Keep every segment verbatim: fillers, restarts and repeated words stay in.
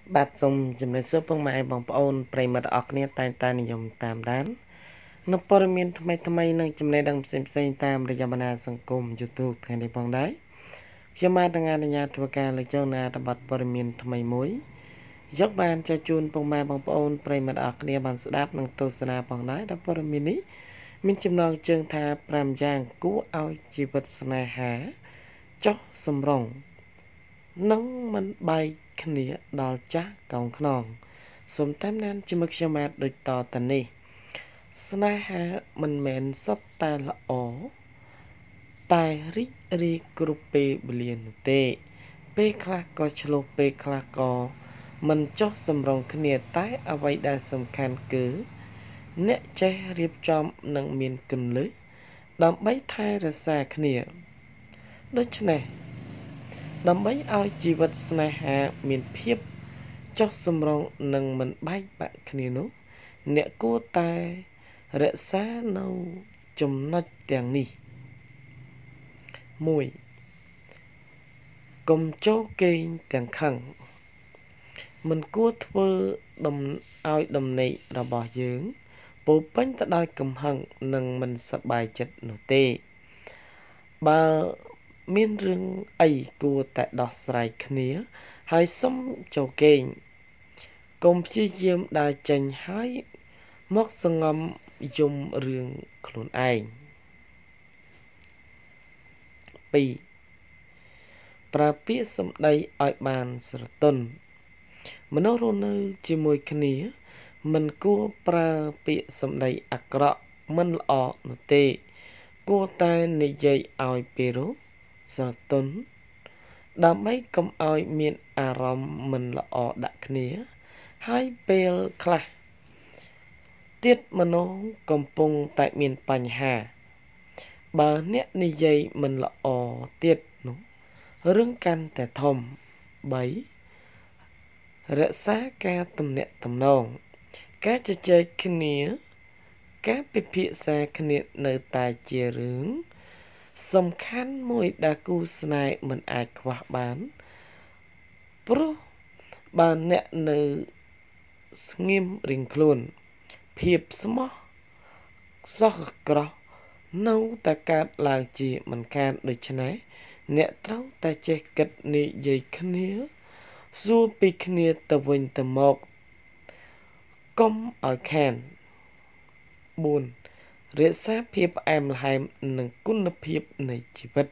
បាទសូមជំរាបសួរពុកម៉ែបងប្អូនប្រិយមិត្តអរគ្នាតែងតែនិយមតាមដាននៅព័ត៌មានថ្មីថ្មីនិងចំណេះដឹងផ្សេងផ្សេងតាមរយៈបណ្ដាសង្គម YouTube ថ្ងៃនេះផងដែរខ្ញុំបានទាំងអនុញ្ញាតធ្វើការលើកយកនៅអត្ថបទព័ត៌មានថ្មីមួយយកបានចែកជូនពុកម៉ែបងប្អូនប្រិយមិត្តអរគ្នាបានស្ដាប់និងទស្សនាផងដែរដែលព័ត៌មាននេះមានចំណងជើងថាប្រាំយ៉ាងគួរឲ្យជីវិតស្នេហាចុះសម្រងនឹងមិនបែកគ្នាដល់ចាស់កោងខ្នងសូមតាមដានជាមួយខ្ញុំបាទដូចតទៅនេះស្នេហាមិនមែនសុទ្ធតែល្អតែរីករាយគ្រប់ពេលវេលានោះទេពេលខ្លះក៏ឆ្លោះពេលខ្លះក៏មិនចុះសម្រងគ្នាតែអ្វីដែលសំខាន់គឺអ្នកចេះរៀបចំនិងមានគន្លឹះដើម្បីថែរក្សាគ្នាដូច្នេះដើម្បីឲ្យជីវិតស្នេហាមានភាពចុះសម្រុងនិងមិនបែកបាក់គ្នានោះអ្នកគួរតែរក្សានៅចំណុចទាំងនេះមួយ កុំចូលគេងទាំងខឹងមិនគួរធ្វើដំឲ្យដំណេករបស់យើងពោរពេញទៅដោយកំហឹងនិងមិនសប្បាយចិត្តនោះទេបើមានរឿងអីគួរតែដោះស្រាយគ្នាហើយសុំចូលគេងកុំព្យាយាមដើរចេញហើយមកសងំយំរឿងខ្លួនឯងពីរប្រើពាក្យសម្ដីឲ្យបានស្រទន់មនុស្សរស់នៅជាមួយគ្នាមិនគួរប្រើពាក្យសម្ដីអាក្រក់មិនល្អនោះទេគួរតែនិយាយឲ្យពីរោះស្រទន់ដើម្បីកុំឲ្យមានអារម្មណ៍មិនល្អដាក់គ្នាហើយពេលខ្លះទៀតមនុស្សកំពុងតែមានបញ្ហាបើអ្នកនិយាយមិនល្អទៀតនោះរឿងកាន់តែធំបីរក្សាការទំនាក់ទំនងការជជែកគ្នាការពិភាក្សាគ្នានៅតែជារឿងសំខាន់មួយដែលគូស្នេហ៍មិនអាចខ្វះបានព្រោះបើអ្នកនៅស្ងៀមរៀងខ្លួនភាពស្មោះសោះក្រោះនៅតែកើតឡើងជាមិនខានដូច្នេះអ្នកត្រូវតែចេះគិតនិយាយគ្នាសួរពីគ្នាទៅវិញទៅមកកុំឲ្យខានបួនរក្សាភាពផ្អែមល្ហែមនិងគុណភាពនៃជីវិត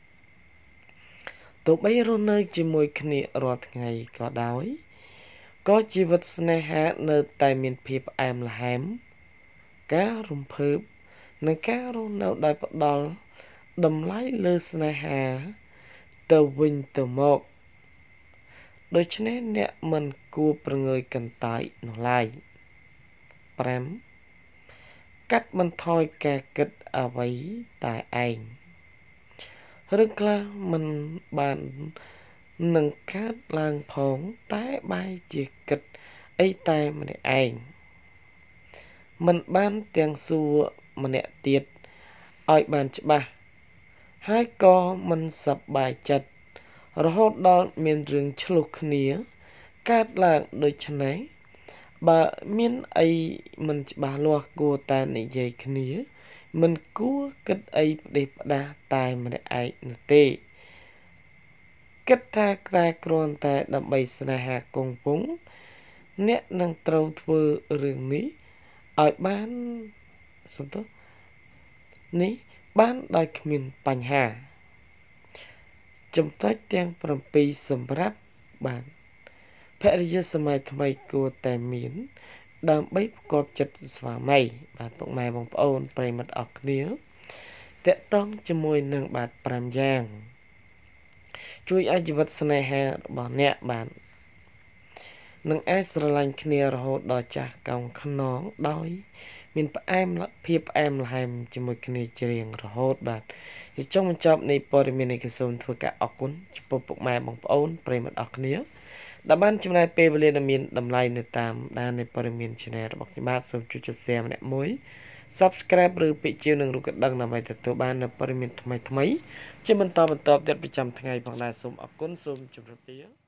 ទោះបីរស់នៅជាមួយគ្នារាល់ថ្ងៃក៏ដោយក៏ជីវិតស្នេហានៅតែមានភាពផ្អែមល្ហែមការរំភើបនិងការរស់នៅដោយផ្ដល់តម្លៃលើស្នេហាទៅវិញទៅមកដូច្នេះអ្នកមិនគួរប្រងើយកន្តើយនោះឡើយប្រាំកាត់បន្ថយការគិតអ្វីតែឯងរឿងខ្លះមិនបាននឹងកើតឡើងផងតែបែរជាគិតអីតែម្នាក់ឯងមិនបានទាំងសួរម្នាក់ទៀតឲ្យបានច្បាស់ហើយក៏មិនសប្បាយចិត្តរហូតដល់មានរឿងឆ្លោះគ្នាកើតឡើងដូច្នេះបើមានអីមិនច្បាស់លាស់គួរតែនិយាយគ្នាមិនគួរគិតអីផ្ដេសផ្ដាសតែម្នាក់ឯងនោះទេគិតថាតែគ្រាន់តែដើម្បីស្នេហាគង់វង្សអ្នកនឹងត្រូវធ្វើរឿងនេះឲ្យបានសំទោសនេះបានដោយគ្មានបញ្ហាចំណុចទាំងប្រាំពីរសម្រាប់បានភរិយាសម័យថ្មីគួរតែមានដើម្បីប្រកបចិត្តស្វាមីបាទពុកម៉ែបងប្អូនប្រិយមិត្តអរគ្នាតកតងជាមួយនឹងបាទប្រាំយ៉ាងជួយឲ្យជីវិតស្នេហារបស់អ្នកបាននឹងអាចស្រឡាញ់គ្នារហូតដល់ចាស់កោងខ្នងដោយមានផ្អែមភាពផ្អែមល្ហែមជាមួយគ្នាជារៀងរហូតបាទជាចុងបញ្ចប់នៃព័ត៌មាននេះគឺសូមធ្វើការអរគុណចំពោះពុកម៉ែបងប្អូនប្រិយមិត្តអរគ្នាដែលបានចំណាយពេលវេលាដ៏មានតម្លៃនៅតាមដាននៃព័ត៌មាន Channel របស់ខ្ញុំបាទសូមជួយចុច Share ម្នាក់មួយ Subscribe ឬពាក្យជាវនឹងរូបកណ្ដឹងដើម្បីទទួលបាននូវព័ត៌មានថ្មីៗជាបន្តបន្តទៀតប្រចាំថ្ងៃផងដែរសូមអរគុណសូមជម្រាបលា